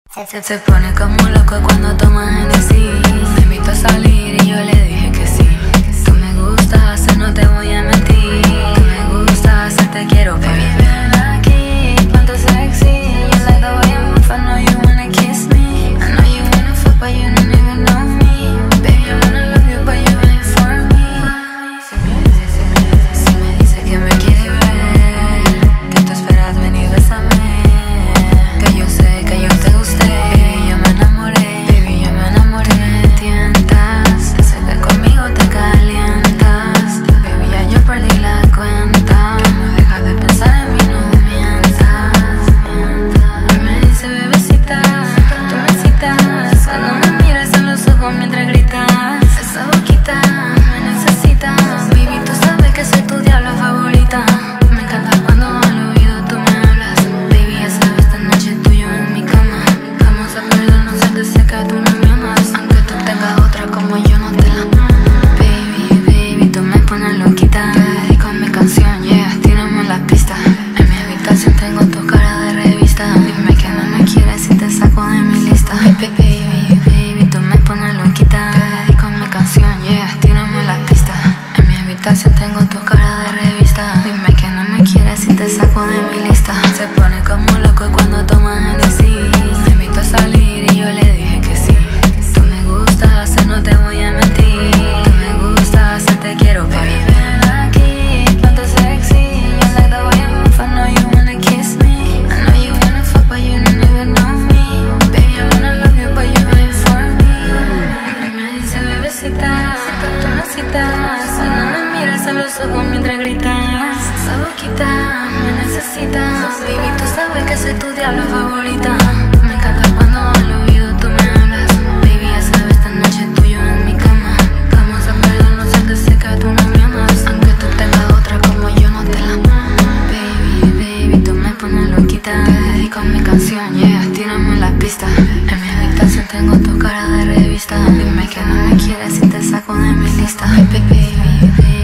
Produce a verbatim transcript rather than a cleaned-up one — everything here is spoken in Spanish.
Se, se pone como loco cuando toma Hennessy. Me invito a salir y yo le dije que sí. Tú me gustas, no te voy a mentir. Tú me gustas, te quiero, baby. Ven aquí, ponte sexy. You like the way I move, I know you wanna kiss me. I know you wanna fuck, but you don't even know me. Baby, I wanna love you, but you ain't for me. Si me dice que me quiere ver, que tú esperas venir, bésame. Que yo sé que yo te gusté. Baby, yo me enamoré. Baby, yo me enamoré. Me tientas, sé que conmigo te calientas. Baby, ya yo perdí la cuenta. No dejas de pensar en mí, no mientas. Me dice bebecita, tú me citas. Cuando me miras a los ojos mientras gritas. Esa boquita me necesita. Baby, tú sabes que soy tu diabla favorita. Me encanta cuando al oído tú me hablas. Baby, ya sabes, esta noche tú y yo en mi cama. Vamos a perdernos antes de que tú no me amas. Aunque tú tengas otra como yo no te la amo. Baby, baby, tú me pones loquita. Te dedico mi canción, yeah, tírame la pista. En mi habitación tengo tu cara de revista. Dime que no me quieres si te saco de mi lista. Baby, baby, baby, tú me pones loquita. Te dedico mi canción, yeah, tírame la pista. En mi habitación tengo tu cara de revista. Dime que no me quieres si te saco de mi lista. Se pone como loco cuando toma Hennessy. Me invito a salir y yo le dije que sí. Tú me gustas, no te voy a mentir. Tú me gustas, te quiero, baby. Ven aquí, ponte sexy. You like the way I move, I know you wanna kiss me. I know you wanna fuck, but you don't even know me. Baby, I wanna love you, but you ain't for me. Me dice bebecita, tú me citas. Cuando me miras a los ojos mientras gritas. Esa boquita me necesitas. Baby, tú sabes que soy tu diabla favorita. Me encanta cuando al oído tú me hablas. Baby, ya sabes, esta noche tú y yo en mi cama. Vamos a perdernos antes de que tú no me amas. Aunque tú tengas otra como yo no te la amo. Baby, baby, tú me pones loquita. Te dedico mi canción, yeah, tírame la pista. En mi habitación tengo tu cara de revista. Dime que no me quieres si te saco de mi lista. Baby, baby, baby.